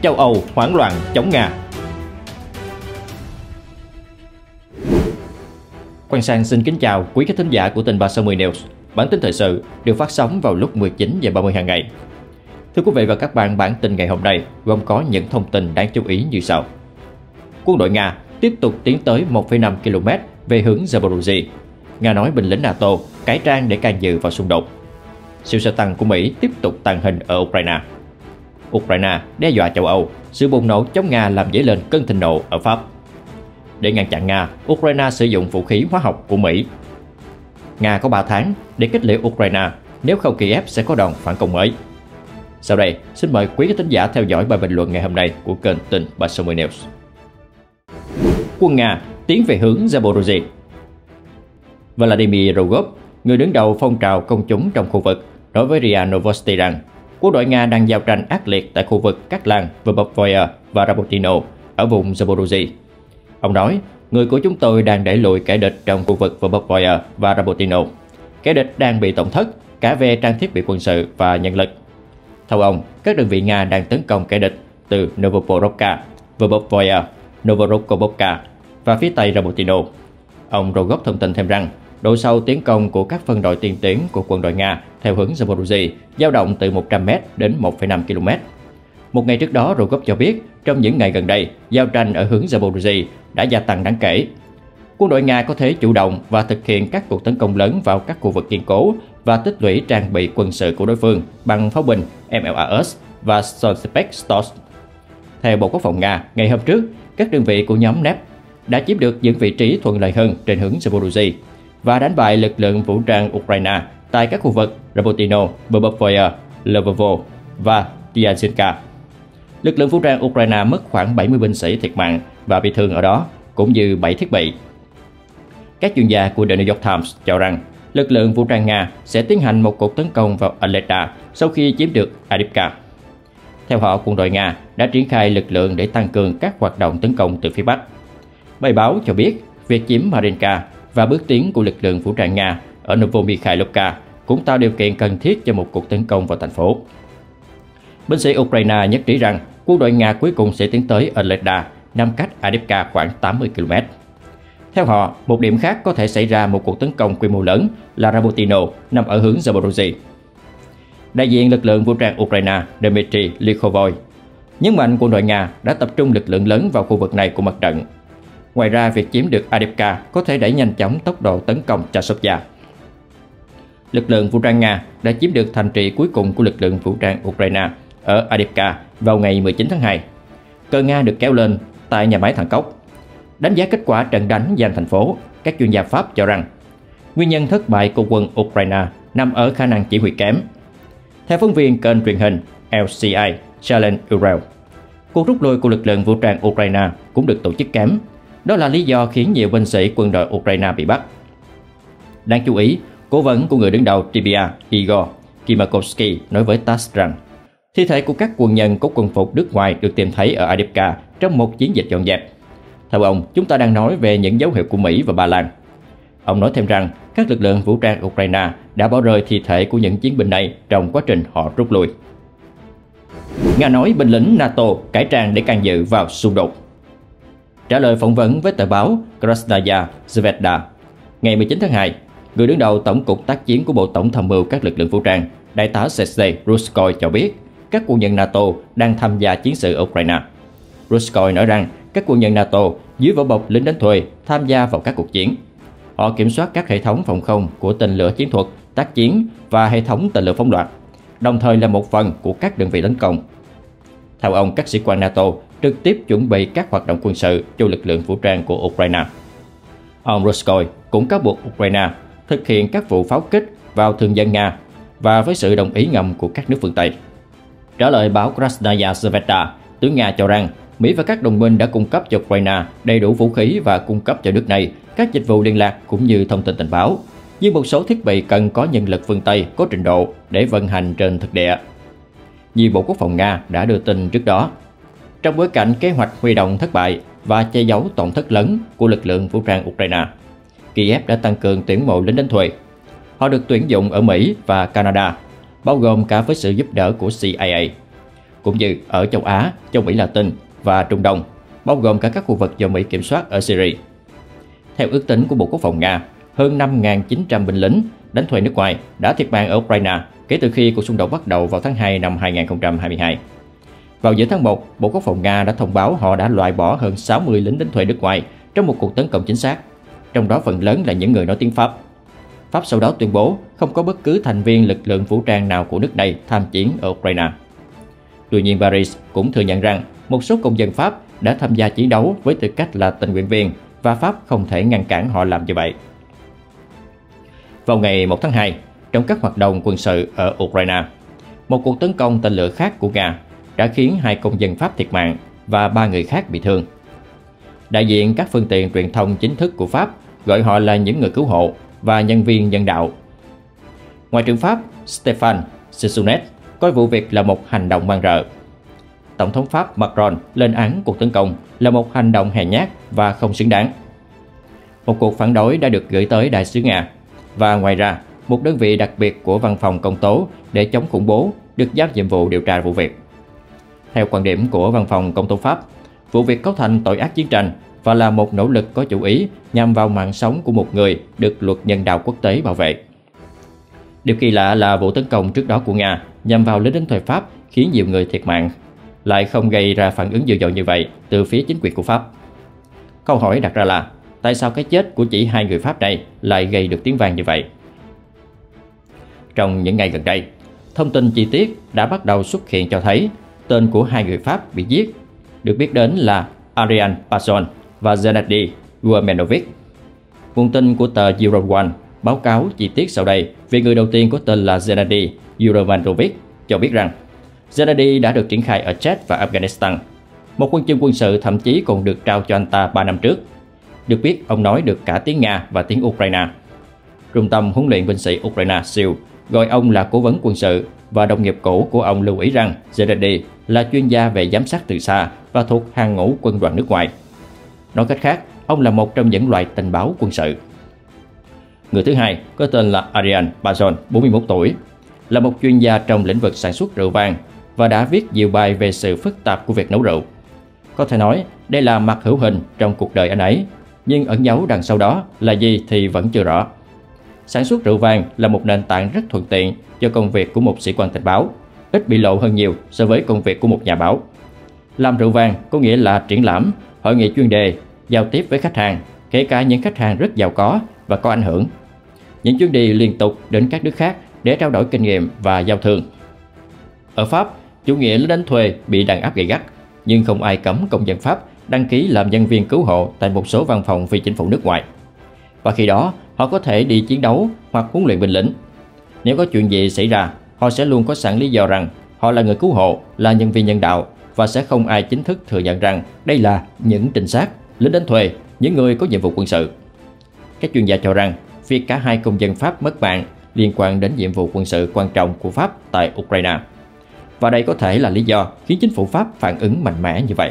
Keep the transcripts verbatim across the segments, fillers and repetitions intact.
Châu Âu hoảng loạn chống Nga. Quang Sang xin kính chào quý khán thính giả của Tình ba sáu mươi News. Bản tin thời sự được phát sóng vào lúc mười chín giờ ba mươi hàng ngày. Thưa quý vị và các bạn, bản tin ngày hôm nay gồm có những thông tin đáng chú ý như sau. Quân đội Nga tiếp tục tiến tới một phẩy năm ki lô mét về hướng Zaporozhye. Nga nói binh lính NATO cải trang để can dự vào xung đột. Siêu xe tăng của Mỹ tiếp tục tàng hình ở Ukraine. Ukraine đe dọa châu Âu, sự bùng nổ chống Nga làm dấy lên cơn thịnh nộ ở Pháp. Để ngăn chặn Nga, Ukraine sử dụng vũ khí hóa học của Mỹ. Nga có ba tháng để kết liễu Ukraine, nếu không Kiev sẽ có đòn phản công mới. Sau đây, xin mời quý khán thính giả theo dõi bài bình luận ngày hôm nay của kênh Tình ba sáu mươi News. Quân Nga tiến về hướng Zaporozhye. Vladimir Rogov, người đứng đầu phong trào công chúng trong khu vực, nói với rê a Novosti rằng quân đội Nga đang giao tranh ác liệt tại khu vực các làng Verbovaya và Rabotino ở vùng Zaporozhye. Ông nói, người của chúng tôi đang đẩy lùi kẻ địch trong khu vực Verbovaya và Rabotino. Kẻ địch đang bị tổn thất cả về trang thiết bị quân sự và nhân lực. Theo ông, các đơn vị Nga đang tấn công kẻ địch từ Novoporovka, Verbovaya, Novorokhovka và phía tây Rabotino. Ông Rogov thông tin thêm rằng, độ sâu tiến công của các phân đội tiên tiến của quân đội Nga theo hướng Zaporozhye dao động từ một trăm mét đến một phẩy năm ki lô mét. Một ngày trước đó, Rogov cho biết trong những ngày gần đây, giao tranh ở hướng Zaporozhye đã gia tăng đáng kể. Quân đội Nga có thể chủ động và thực hiện các cuộc tấn công lớn vào các khu vực kiên cố và tích lũy trang bị quân sự của đối phương bằng pháo binh em lờ rờ ét và Sotspek-Stos. Theo Bộ Quốc phòng Nga, ngày hôm trước, các đơn vị của nhóm nép đã chiếm được những vị trí thuận lợi hơn trên hướng Zaporozhye và đánh bại lực lượng vũ trang Ukraine tại các khu vực Rabotino, Verbovaya, Lvovo và Tyazhinka. Lực lượng vũ trang Ukraine mất khoảng bảy mươi binh sĩ thiệt mạng và bị thương ở đó, cũng như bảy thiết bị. Các chuyên gia của The New York Times cho rằng lực lượng vũ trang Nga sẽ tiến hành một cuộc tấn công vào Aleta sau khi chiếm được Avdiivka. Theo họ, quân đội Nga đã triển khai lực lượng để tăng cường các hoạt động tấn công từ phía Bắc. Bài báo cho biết việc chiếm Marinka và bước tiến của lực lượng vũ trang Nga ở Novomikhailovka cũng tạo điều kiện cần thiết cho một cuộc tấn công vào thành phố. Binh sĩ Ukraine nhất trí rằng quân đội Nga cuối cùng sẽ tiến tới Aleta, nằm cách Avdiivka khoảng tám mươi ki lô mét. Theo họ, một điểm khác có thể xảy ra một cuộc tấn công quy mô lớn là Rabotino, nằm ở hướng Zaporozhye. Đại diện lực lượng vũ trang Ukraine Dmitry Likhovoy nhấn mạnh quân đội Nga đã tập trung lực lượng lớn vào khu vực này của mặt trận. Ngoài ra, việc chiếm được Avdiivka có thể đẩy nhanh chóng tốc độ tấn công Chasiv. Lực lượng vũ trang Nga đã chiếm được thành trì cuối cùng của lực lượng vũ trang Ukraine ở Avdiivka vào ngày mười chín tháng hai. Cờ Nga được kéo lên tại nhà máy Thang Cốc. Đánh giá kết quả trận đánh giành thành phố, các chuyên gia Pháp cho rằng nguyên nhân thất bại của quân Ukraine nằm ở khả năng chỉ huy kém. Theo phóng viên kênh truyền hình lờ xê i Challenge Urel, cuộc rút lui của lực lượng vũ trang Ukraine cũng được tổ chức kém. Đó là lý do khiến nhiều binh sĩ quân đội Ukraine bị bắt. Đáng chú ý, cố vấn của người đứng đầu Tibia Igor Kimakovsky nói với tát ét rằng thi thể của các quân nhân có quân phục nước ngoài được tìm thấy ở Avdiivka trong một chiến dịch dọn dẹp. Theo ông, chúng ta đang nói về những dấu hiệu của Mỹ và Ba Lan. Ông nói thêm rằng các lực lượng vũ trang Ukraine đã bỏ rơi thi thể của những chiến binh này trong quá trình họ rút lui. Nga nói binh lính NATO cải trang để can dự vào xung đột. Trả lời phỏng vấn với tờ báo Krasnaya Zvezda ngày mười chín tháng hai, người đứng đầu Tổng cục tác chiến của Bộ Tổng tham mưu các lực lượng vũ trang, Đại tá Sergei Ruskoy cho biết các quân nhân NATO đang tham gia chiến sự ở Ukraine. Ruskoy nói rằng các quân nhân NATO dưới vỏ bọc lính đánh thuê tham gia vào các cuộc chiến. Họ kiểm soát các hệ thống phòng không của tên lửa chiến thuật, tác chiến và hệ thống tên lửa phóng loạt, đồng thời là một phần của các đơn vị tấn công. Theo ông, các sĩ quan NATO trực tiếp chuẩn bị các hoạt động quân sự cho lực lượng vũ trang của Ukraine. Ông Ruskoy cũng cáo buộc Ukraine thực hiện các vụ pháo kích vào thường dân Nga và với sự đồng ý ngầm của các nước phương Tây. Trả lời báo Krasnaya Zvezda, tướng Nga cho rằng Mỹ và các đồng minh đã cung cấp cho Ukraine đầy đủ vũ khí và cung cấp cho nước này các dịch vụ liên lạc cũng như thông tin tình báo, nhưng một số thiết bị cần có nhân lực phương Tây có trình độ để vận hành trên thực địa. Như Bộ Quốc phòng Nga đã đưa tin trước đó, trong bối cảnh kế hoạch huy động thất bại và che giấu tổn thất lớn của lực lượng vũ trang Ukraine, Kiev đã tăng cường tuyển mộ lính đánh thuê. Họ được tuyển dụng ở Mỹ và Canada, bao gồm cả với sự giúp đỡ của xê i a. cũng như ở châu Á, châu Mỹ Latin và Trung Đông, bao gồm cả các khu vực do Mỹ kiểm soát ở Syria. Theo ước tính của Bộ Quốc phòng Nga, hơn năm nghìn chín trăm binh lính đánh thuê nước ngoài đã thiệt mạng ở Ukraine kể từ khi cuộc xung đột bắt đầu vào tháng hai năm hai nghìn không trăm hai mươi hai. Vào giữa tháng một, Bộ Quốc phòng Nga đã thông báo họ đã loại bỏ hơn sáu mươi lính đánh thuê nước ngoài trong một cuộc tấn công chính xác, trong đó phần lớn là những người nói tiếng Pháp. Pháp sau đó tuyên bố không có bất cứ thành viên lực lượng vũ trang nào của nước này tham chiến ở Ukraine. Tuy nhiên, Paris cũng thừa nhận rằng một số công dân Pháp đã tham gia chiến đấu với tư cách là tình nguyện viên và Pháp không thể ngăn cản họ làm như vậy. Vào ngày một tháng hai, trong các hoạt động quân sự ở Ukraine, một cuộc tấn công tên lửa khác của Nga đã khiến hai công dân Pháp thiệt mạng và ba người khác bị thương. Đại diện các phương tiện truyền thông chính thức của Pháp gọi họ là những người cứu hộ và nhân viên nhân đạo. Ngoại trưởng Pháp Stéphane Sejourné coi vụ việc là một hành động man rợ. Tổng thống Pháp Macron lên án cuộc tấn công là một hành động hèn nhát và không xứng đáng. Một cuộc phản đối đã được gửi tới đại sứ Nga, và ngoài ra, một đơn vị đặc biệt của văn phòng công tố để chống khủng bố được giao nhiệm vụ điều tra vụ việc. Theo quan điểm của văn phòng công tố Pháp, vụ việc cấu thành tội ác chiến tranh và là một nỗ lực có chủ ý nhằm vào mạng sống của một người được luật nhân đạo quốc tế bảo vệ. Điều kỳ lạ là vụ tấn công trước đó của Nga nhằm vào lính đánh thuê Pháp khiến nhiều người thiệt mạng, lại không gây ra phản ứng dữ dội như vậy từ phía chính quyền của Pháp. Câu hỏi đặt ra là tại sao cái chết của chỉ hai người Pháp này lại gây được tiếng vang như vậy? Trong những ngày gần đây, thông tin chi tiết đã bắt đầu xuất hiện cho thấy tên của hai người Pháp bị giết được biết đến là Ariane Passon và Gennady Urmanovic. Nguồn tin của tờ Euroone báo cáo chi tiết sau đây về người đầu tiên có tên là Gennady Urmanovic cho biết rằng Gennady đã được triển khai ở Czech và Afghanistan. Một huân chương quân sự thậm chí còn được trao cho anh ta ba năm trước. Được biết, ông nói được cả tiếng Nga và tiếng Ukraine. Trung tâm huấn luyện binh sĩ Ukraine S I L gọi ông là cố vấn quân sự, và đồng nghiệp cũ của ông lưu ý rằng Gennady là chuyên gia về giám sát từ xa và thuộc hàng ngũ quân đoàn nước ngoài. Nói cách khác, ông là một trong những loại tình báo quân sự. Người thứ hai có tên là Ariane Passon, bốn mươi mốt tuổi, là một chuyên gia trong lĩnh vực sản xuất rượu vang và đã viết nhiều bài về sự phức tạp của việc nấu rượu. Có thể nói đây là mặt hữu hình trong cuộc đời anh ấy, nhưng ẩn giấu đằng sau đó là gì thì vẫn chưa rõ. Sản xuất rượu vang là một nền tảng rất thuận tiện cho công việc của một sĩ quan tình báo, ít bị lộ hơn nhiều so với công việc của một nhà báo. Làm rượu vang có nghĩa là triển lãm, hội nghị chuyên đề, giao tiếp với khách hàng, kể cả những khách hàng rất giàu có và có ảnh hưởng. Những chuyến đi liên tục đến các nước khác để trao đổi kinh nghiệm và giao thương. Ở Pháp, chủ nghĩa lính đánh thuê bị đàn áp gay gắt, nhưng không ai cấm công dân Pháp đăng ký làm nhân viên cứu hộ tại một số văn phòng phi chính phủ nước ngoài. Và khi đó, họ có thể đi chiến đấu hoặc huấn luyện binh lính. Nếu có chuyện gì xảy ra, họ sẽ luôn có sẵn lý do rằng họ là người cứu hộ, là nhân viên nhân đạo, và sẽ không ai chính thức thừa nhận rằng đây là những trinh sát, lính đánh thuê, những người có nhiệm vụ quân sự. Các chuyên gia cho rằng việc cả hai công dân Pháp mất mạng liên quan đến nhiệm vụ quân sự quan trọng của Pháp tại Ukraine. Và đây có thể là lý do khiến chính phủ Pháp phản ứng mạnh mẽ như vậy.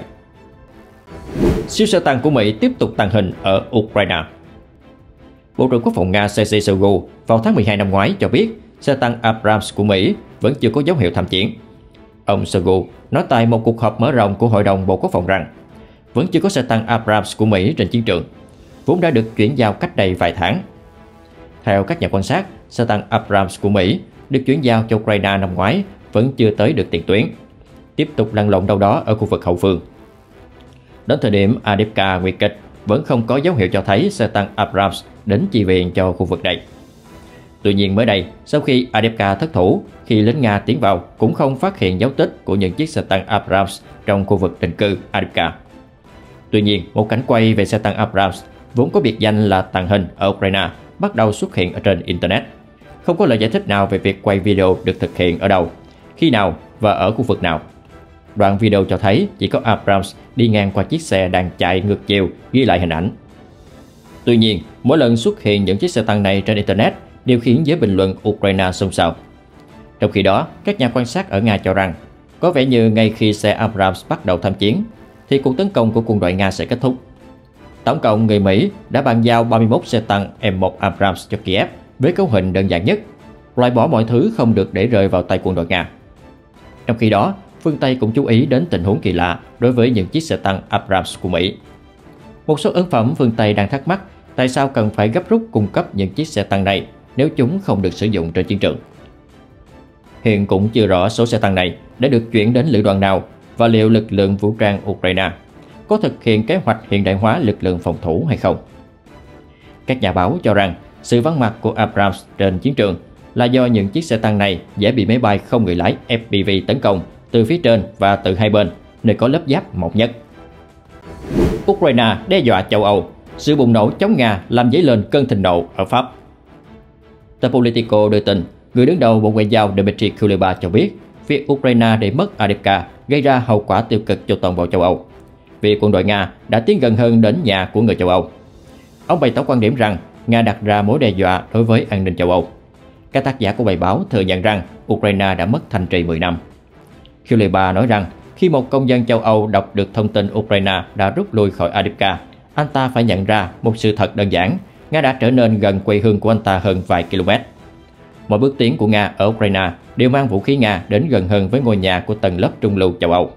Siêu xe tăng của Mỹ tiếp tục tàng hình ở Ukraine. Bộ trưởng Quốc phòng Nga Sergei Shoigu vào tháng mười hai năm ngoái cho biết xe tăng Abrams của Mỹ vẫn chưa có dấu hiệu tham chiến. Ông Shoigu nói tại một cuộc họp mở rộng của Hội đồng Bộ Quốc phòng rằng vẫn chưa có xe tăng Abrams của Mỹ trên chiến trường, vốn đã được chuyển giao cách đây vài tháng. Theo các nhà quan sát, xe tăng Abrams của Mỹ được chuyển giao cho Ukraine năm ngoái vẫn chưa tới được tiền tuyến, tiếp tục lăn lộn đâu đó ở khu vực hậu phương. Đến thời điểm Avdiivka nguy kịch, vẫn không có dấu hiệu cho thấy xe tăng Abrams đến chi viện cho khu vực này. Tuy nhiên mới đây, sau khi Avdiivka thất thủ, khi lính Nga tiến vào cũng không phát hiện dấu tích của những chiếc xe tăng Abrams trong khu vực định cư Avdiivka. Tuy nhiên, một cảnh quay về xe tăng Abrams vốn có biệt danh là tàng hình ở Ukraine bắt đầu xuất hiện ở trên Internet. Không có lời giải thích nào về việc quay video được thực hiện ở đâu, khi nào và ở khu vực nào. Đoạn video cho thấy chỉ có Abrams đi ngang qua chiếc xe đang chạy ngược chiều ghi lại hình ảnh. Tuy nhiên, mỗi lần xuất hiện những chiếc xe tăng này trên Internet đều khiến giới bình luận Ukraine xôn xao. Trong khi đó, các nhà quan sát ở Nga cho rằng có vẻ như ngay khi xe Abrams bắt đầu tham chiến thì cuộc tấn công của quân đội Nga sẽ kết thúc. Tổng cộng, người Mỹ đã bàn giao ba mươi mốt xe tăng M một Abrams cho Kiev với cấu hình đơn giản nhất, loại bỏ mọi thứ không được để rơi vào tay quân đội Nga. Trong khi đó, phương Tây cũng chú ý đến tình huống kỳ lạ đối với những chiếc xe tăng Abrams của Mỹ. Một số ấn phẩm phương Tây đang thắc mắc tại sao cần phải gấp rút cung cấp những chiếc xe tăng này nếu chúng không được sử dụng trên chiến trường. Hiện cũng chưa rõ số xe tăng này đã được chuyển đến lữ đoàn nào và liệu lực lượng vũ trang Ukraine có thực hiện kế hoạch hiện đại hóa lực lượng phòng thủ hay không. Các nhà báo cho rằng sự vắng mặt của Abrams trên chiến trường là do những chiếc xe tăng này dễ bị máy bay không người lái F P V tấn công từ phía trên và từ hai bên, nơi có lớp giáp mỏng nhất. Ukraine đe dọa châu Âu, sự bùng nổ chống Nga làm dấy lên cơn thịnh nộ ở Pháp. Tờ Politico đưa tin, người đứng đầu Bộ Ngoại giao Dmytro Kuleba cho biết việc Ukraine để mất Avdiivka gây ra hậu quả tiêu cực cho toàn bộ châu Âu, vì quân đội Nga đã tiến gần hơn đến nhà của người châu Âu. Ông bày tỏ quan điểm rằng Nga đặt ra mối đe dọa đối với an ninh châu Âu. Các tác giả của bài báo thừa nhận rằng Ukraine đã mất thanh trì mười năm. Kuleba nói rằng khi một công dân châu Âu đọc được thông tin Ukraine đã rút lui khỏi Avdiivka, anh ta phải nhận ra một sự thật đơn giản: Nga đã trở nên gần quê hương của anh ta hơn vài km. Mọi bước tiến của Nga ở Ukraine đều mang vũ khí Nga đến gần hơn với ngôi nhà của tầng lớp trung lưu châu Âu.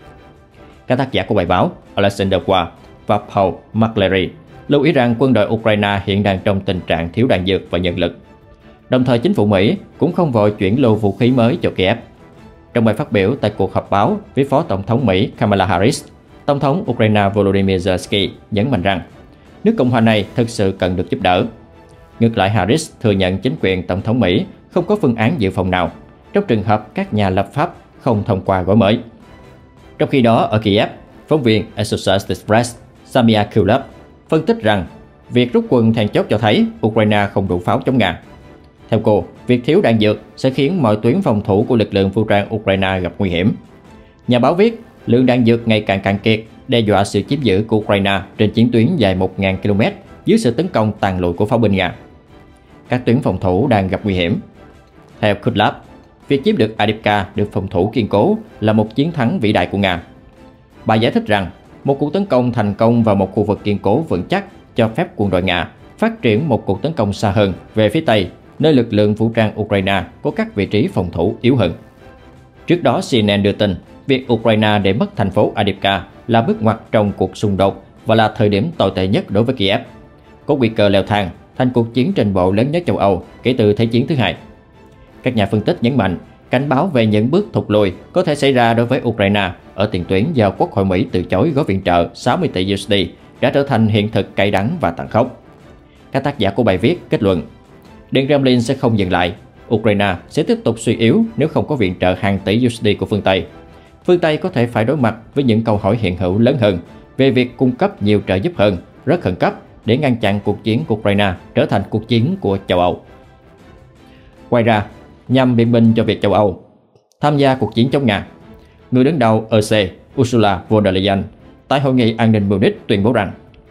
Các tác giả của bài báo Alexander Waugh và Paul McCleary lưu ý rằng quân đội Ukraine hiện đang trong tình trạng thiếu đạn dược và nhân lực. Đồng thời chính phủ Mỹ cũng không vội chuyển lô vũ khí mới cho Kiev. Trong bài phát biểu tại cuộc họp báo với Phó Tổng thống Mỹ Kamala Harris, Tổng thống Ukraine Volodymyr Zelensky nhấn mạnh rằng nước Cộng hòa này thực sự cần được giúp đỡ. Ngược lại, Harris thừa nhận chính quyền Tổng thống Mỹ không có phương án dự phòng nào trong trường hợp các nhà lập pháp không thông qua gói mới. Trong khi đó, ở Kiev, phóng viên Associated Press Samia Kulep phân tích rằng việc rút quân then chốt cho thấy Ukraine không đủ pháo chống Nga. Theo cô, việc thiếu đạn dược sẽ khiến mọi tuyến phòng thủ của lực lượng vũ trang Ukraine gặp nguy hiểm. Nhà báo viết, lượng đạn dược ngày càng cạn kiệt, đe dọa sự chiếm giữ của Ukraine trên chiến tuyến dài một nghìn ki lô mét dưới sự tấn công tàn lụi của pháo binh Nga. Các tuyến phòng thủ đang gặp nguy hiểm. Theo Kulep, việc chiếm được Avdiivka được phòng thủ kiên cố là một chiến thắng vĩ đại của Nga. Bà giải thích rằng một cuộc tấn công thành công vào một khu vực kiên cố vững chắc cho phép quân đội Nga phát triển một cuộc tấn công xa hơn về phía Tây, nơi lực lượng vũ trang Ukraine có các vị trí phòng thủ yếu hơn. Trước đó, xê en en đưa tin việc Ukraine để mất thành phố Avdiivka là bước ngoặt trong cuộc xung đột và là thời điểm tồi tệ nhất đối với Kiev, có nguy cơ leo thang thành cuộc chiến trên bộ lớn nhất châu Âu kể từ Thế chiến thứ hai. Các nhà phân tích nhấn mạnh cảnh báo về những bước thụt lùi có thể xảy ra đối với Ukraine ở tiền tuyến do Quốc hội Mỹ từ chối gói viện trợ sáu mươi tỷ đô la đã trở thành hiện thực cay đắng và tàn khốc. Các tác giả của bài viết kết luận, Điện Kremlin sẽ không dừng lại, Ukraine sẽ tiếp tục suy yếu nếu không có viện trợ hàng tỷ đô la của phương Tây. Phương Tây có thể phải đối mặt với những câu hỏi hiện hữu lớn hơn về việc cung cấp nhiều trợ giúp hơn, rất khẩn cấp để ngăn chặn cuộc chiến của Ukraine trở thành cuộc chiến của châu Âu. Ngoài ra, nhằm biện minh cho việc châu Âu tham gia cuộc chiến chống Nga, người đứng đầu e u Ursula von der Leyen tại Hội nghị An ninh Munich tuyên bố rằng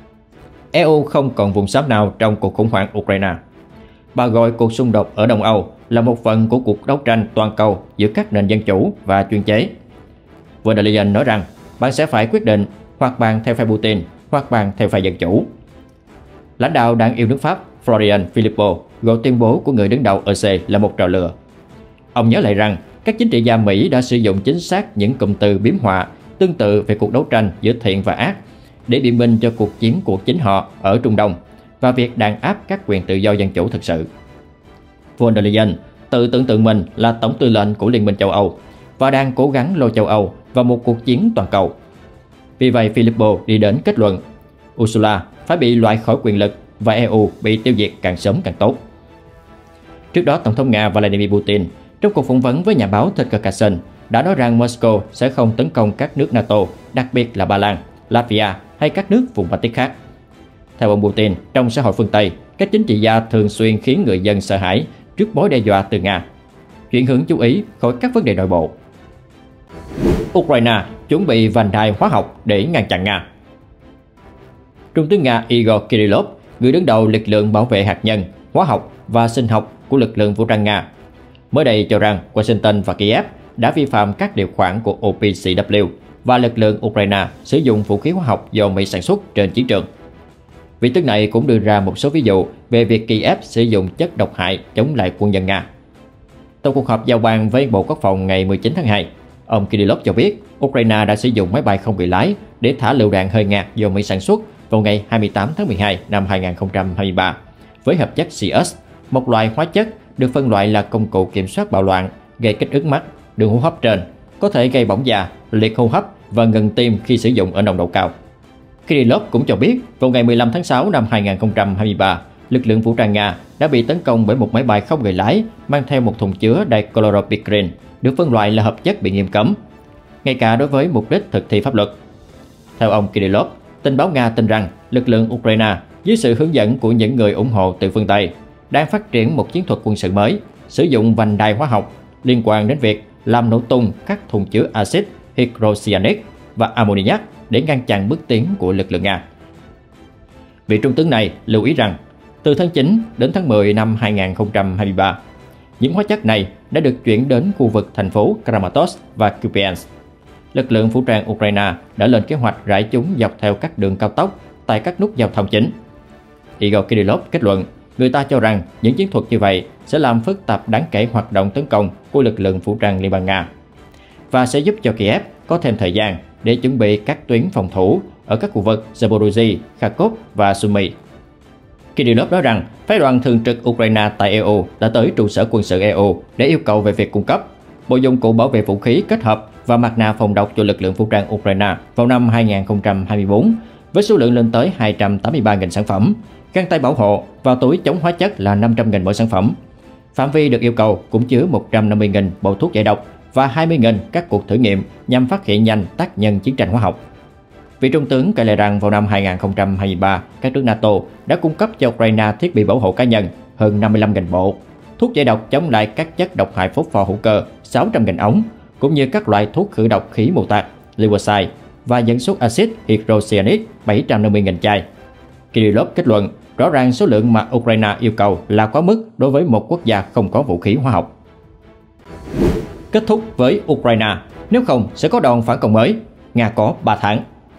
e u không còn vùng xám nào trong cuộc khủng hoảng Ukraine. Bà gọi cuộc xung đột ở Đông Âu là một phần của cuộc đấu tranh toàn cầu giữa các nền dân chủ và chuyên chế. Von der Leyen nói rằng bạn sẽ phải quyết định hoặc bạn theo phe Putin hoặc bạn theo phe dân chủ. Lãnh đạo đảng yêu nước Pháp Florian Philippot gọi tuyên bố của người đứng đầu e u là một trò lừa. Ông nhớ lại rằng các chính trị gia Mỹ đã sử dụng chính xác những cụm từ biếm họa tương tự về cuộc đấu tranh giữa thiện và ác để biện minh cho cuộc chiến của chính họ ở Trung Đông và việc đàn áp các quyền tự do dân chủ thực sự. Von der Leyen tự tưởng tượng mình là tổng tư lệnh của Liên minh châu Âu và đang cố gắng lôi châu Âu vào một cuộc chiến toàn cầu. Vì vậy, Philippot đi đến kết luận Ursula phải bị loại khỏi quyền lực và e u bị tiêu diệt càng sớm càng tốt. Trước đó, Tổng thống Nga Vladimir Putin trong cuộc phỏng vấn với nhà báo Tucker Carlson đã nói rằng Moscow sẽ không tấn công các nước NATO, đặc biệt là Ba Lan, Latvia hay các nước vùng Baltic khác. Theo ông Putin, trong xã hội phương Tây, các chính trị gia thường xuyên khiến người dân sợ hãi trước mối đe dọa từ Nga, chuyển hướng chú ý khỏi các vấn đề nội bộ. Ukraine chuẩn bị vành đai hóa học để ngăn chặn Nga. Trung tướng Nga Igor Kirillov, người đứng đầu lực lượng bảo vệ hạt nhân, hóa học và sinh học của lực lượng vũ trang Nga, mới đây cho rằng Washington và Kiev đã vi phạm các điều khoản của o pê xê vê và lực lượng Ukraine sử dụng vũ khí hóa học do Mỹ sản xuất trên chiến trường. Vị tướng này cũng đưa ra một số ví dụ về việc Kiev sử dụng chất độc hại chống lại quân nhân Nga. Trong cuộc họp giao ban với Bộ Quốc phòng ngày mười chín tháng hai, Ông Kirillov cho biết Ukraine đã sử dụng máy bay không người lái để thả lựu đạn hơi ngạt do Mỹ sản xuất vào ngày hai mươi tám tháng mười hai năm hai nghìn không trăm hai mươi ba với hợp chất xê ét, một loại hóa chất được phân loại là công cụ kiểm soát bạo loạn, gây kích ứng mắt, đường hô hấp trên, có thể gây bỏng da, liệt hô hấp và ngừng tim khi sử dụng ở nồng độ cao. Kirillov cũng cho biết vào ngày mười lăm tháng sáu năm hai nghìn không trăm hai mươi ba, lực lượng vũ trang Nga đã bị tấn công bởi một máy bay không người lái mang theo một thùng chứa dichloropicrine được phân loại là hợp chất bị nghiêm cấm, ngay cả đối với mục đích thực thi pháp luật. Theo ông Kirillov, tình báo Nga tin rằng lực lượng Ukraine dưới sự hướng dẫn của những người ủng hộ từ phương Tây đang phát triển một chiến thuật quân sự mới, sử dụng vành đai hóa học liên quan đến việc làm nổ tung các thùng chứa axit hydrocyanuric và ammoniac để ngăn chặn bước tiến của lực lượng Nga. Vị trung tướng này lưu ý rằng từ tháng chín đến tháng mười năm hai nghìn không trăm hai mươi ba, những hóa chất này đã được chuyển đến khu vực thành phố Kramatorsk và Kupiansk. Lực lượng vũ trang Ukraine đã lên kế hoạch rải chúng dọc theo các đường cao tốc tại các nút giao thông chính. Igor Kirillov kết luận, người ta cho rằng những chiến thuật như vậy sẽ làm phức tạp đáng kể hoạt động tấn công của lực lượng vũ trang Liên bang Nga và sẽ giúp cho Kiev có thêm thời gian để chuẩn bị các tuyến phòng thủ ở các khu vực Zaporozhye, Kharkov và Sumy. Kirillov nói rằng phái đoàn thường trực Ukraine tại e u đã tới trụ sở quân sự e u để yêu cầu về việc cung cấp bộ dụng cụ bảo vệ vũ khí kết hợp và mặt nạ phòng độc cho lực lượng vũ trang Ukraine vào năm hai nghìn không trăm hai mươi tư với số lượng lên tới hai trăm tám mươi ba nghìn sản phẩm, găng tay bảo hộ và túi chống hóa chất là năm trăm nghìn mỗi sản phẩm. Phạm vi được yêu cầu cũng chứa một trăm năm mươi nghìn bộ thuốc giải độc và hai mươi nghìn các cuộc thử nghiệm nhằm phát hiện nhanh tác nhân chiến tranh hóa học. Vị trung tướng kể lại rằng vào năm hai nghìn không trăm hai mươi ba, các nước NATO đã cung cấp cho Ukraine thiết bị bảo hộ cá nhân hơn năm mươi lăm nghìn bộ, thuốc giải độc chống lại các chất độc hại phốt pho hữu cơ sáu trăm nghìn ống, cũng như các loại thuốc khử độc khí mù tạt, Levocide và dẫn xuất axit hydrocyanuric bảy trăm năm mươi nghìn chai. Kirillov kết luận rõ ràng số lượng mà Ukraine yêu cầu là quá mức đối với một quốc gia không có vũ khí hóa học. Kết thúc với Ukraine, nếu không sẽ có đòn phản công mới, Nga có ba tháng.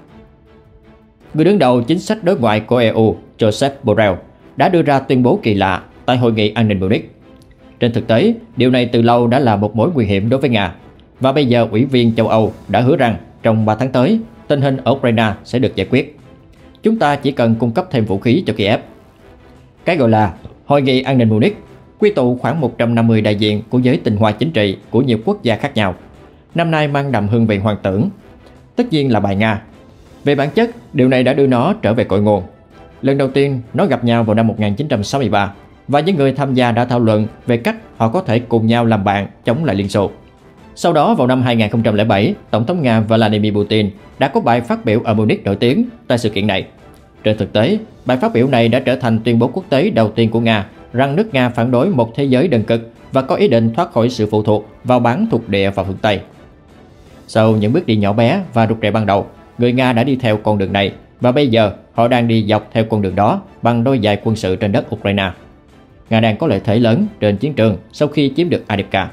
Người đứng đầu chính sách đối ngoại của e u, Joseph Borrell, đã đưa ra tuyên bố kỳ lạ tại Hội nghị An ninh Munich. Trên thực tế, điều này từ lâu đã là một mối nguy hiểm đối với Nga, và bây giờ Ủy viên châu Âu đã hứa rằng trong ba tháng tới, tình hình ở Ukraine sẽ được giải quyết. Chúng ta chỉ cần cung cấp thêm vũ khí cho Kiev. Cái gọi là Hội nghị An ninh Munich quy tụ khoảng một trăm năm mươi đại diện của giới tinh hoa chính trị của nhiều quốc gia khác nhau. Năm nay mang đậm hương vị hoàng tưởng, tất nhiên là bài Nga. Về bản chất, điều này đã đưa nó trở về cội nguồn. Lần đầu tiên, nó gặp nhau vào năm một nghìn chín trăm sáu mươi ba, và những người tham gia đã thảo luận về cách họ có thể cùng nhau làm bạn chống lại Liên Xô. Sau đó, vào năm hai nghìn không trăm lẻ bảy, Tổng thống Nga Vladimir Putin đã có bài phát biểu ở Munich nổi tiếng tại sự kiện này. Trên thực tế, bài phát biểu này đã trở thành tuyên bố quốc tế đầu tiên của Nga rằng nước Nga phản đối một thế giới đơn cực và có ý định thoát khỏi sự phụ thuộc vào bán thuộc địa và phương Tây. Sau những bước đi nhỏ bé và rụt rè ban đầu, người Nga đã đi theo con đường này và bây giờ họ đang đi dọc theo con đường đó bằng đôi giày quân sự trên đất Ukraine. Nga đang có lợi thế lớn trên chiến trường sau khi chiếm được Avdiivka.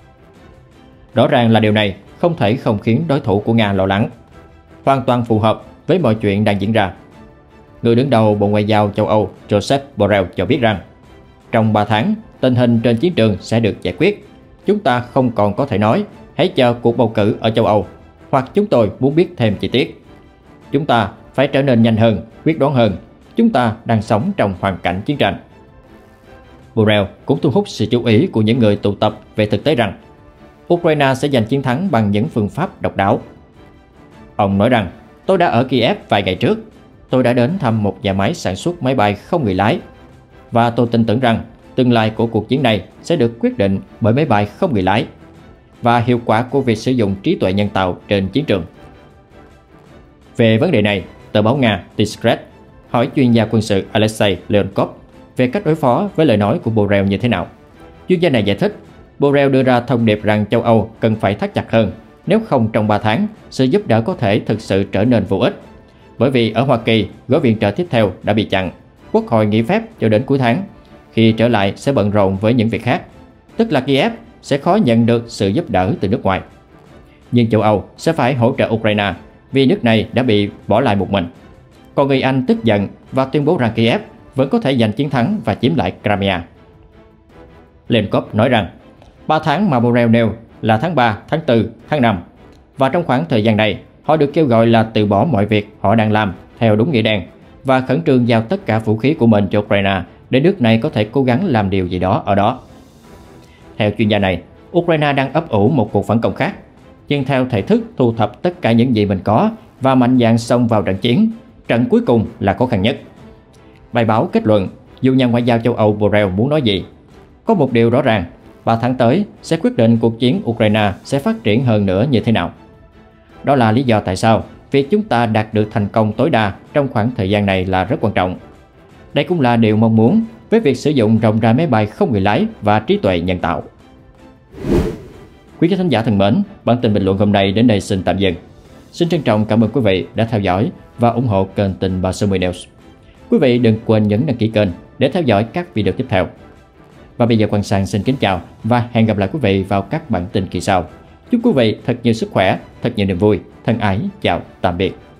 Rõ ràng là điều này không thể không khiến đối thủ của Nga lo lắng, hoàn toàn phù hợp với mọi chuyện đang diễn ra. Người đứng đầu Bộ Ngoại giao châu Âu Joseph Borrell cho biết rằng trong ba tháng, tình hình trên chiến trường sẽ được giải quyết. Chúng ta không còn có thể nói hãy chờ cuộc bầu cử ở châu Âu, hoặc chúng tôi muốn biết thêm chi tiết. Chúng ta phải trở nên nhanh hơn, quyết đoán hơn. Chúng ta đang sống trong hoàn cảnh chiến tranh. Borrell cũng thu hút sự chú ý của những người tụ tập về thực tế rằng Ukraine sẽ giành chiến thắng bằng những phương pháp độc đáo. Ông nói rằng, tôi đã ở Kiev vài ngày trước. Tôi đã đến thăm một nhà máy sản xuất máy bay không người lái. Và tôi tin tưởng rằng tương lai của cuộc chiến này sẽ được quyết định bởi máy bay không người lái và hiệu quả của việc sử dụng trí tuệ nhân tạo trên chiến trường. Về vấn đề này, tờ báo Nga Diskret hỏi chuyên gia quân sự Alexei Leonkov về cách đối phó với lời nói của Borrell như thế nào. Chuyên gia này giải thích, Borrell đưa ra thông điệp rằng châu Âu cần phải thắt chặt hơn, nếu không trong ba tháng, sự giúp đỡ có thể thực sự trở nên vô ích. Bởi vì ở Hoa Kỳ, gói viện trợ tiếp theo đã bị chặn, Quốc hội nghỉ phép cho đến cuối tháng, khi trở lại sẽ bận rộn với những việc khác, tức là Kiev sẽ khó nhận được sự giúp đỡ từ nước ngoài. Nhưng châu Âu sẽ phải hỗ trợ Ukraine vì nước này đã bị bỏ lại một mình. Còn người Anh tức giận và tuyên bố rằng Kiev vẫn có thể giành chiến thắng và chiếm lại Crimea. Lenkov nói rằng ba tháng mà Borrell nêu là tháng ba, tháng tư, tháng năm Và trong khoảng thời gian này, họ được kêu gọi là từ bỏ mọi việc họ đang làm theo đúng nghĩa đen và khẩn trương giao tất cả vũ khí của mình cho Ukraine để nước này có thể cố gắng làm điều gì đó ở đó. Theo chuyên gia này, Ukraine đang ấp ủ một cuộc phản công khác, nhưng theo thể thức thu thập tất cả những gì mình có và mạnh dạn xông vào trận chiến. Trận cuối cùng là khó khăn nhất. Bài báo kết luận, dù nhà ngoại giao châu Âu Borrell muốn nói gì, có một điều rõ ràng, ba tháng tới sẽ quyết định cuộc chiến Ukraine sẽ phát triển hơn nữa như thế nào. Đó là lý do tại sao việc chúng ta đạt được thành công tối đa trong khoảng thời gian này là rất quan trọng. Đây cũng là điều mong muốn với việc sử dụng rộng rãi máy bay không người lái và trí tuệ nhân tạo. Quý khán thính giả thân mến, bản tin bình luận hôm nay đến đây xin tạm dừng. Xin trân trọng cảm ơn quý vị đã theo dõi và ủng hộ kênh Tình Báo sáu mươi News. Quý vị đừng quên nhấn đăng ký kênh để theo dõi các video tiếp theo. Và bây giờ Quang Sang xin kính chào và hẹn gặp lại quý vị vào các bản tin kỳ sau. Chúc quý vị thật nhiều sức khỏe, thật nhiều niềm vui. Thân ái, chào, tạm biệt.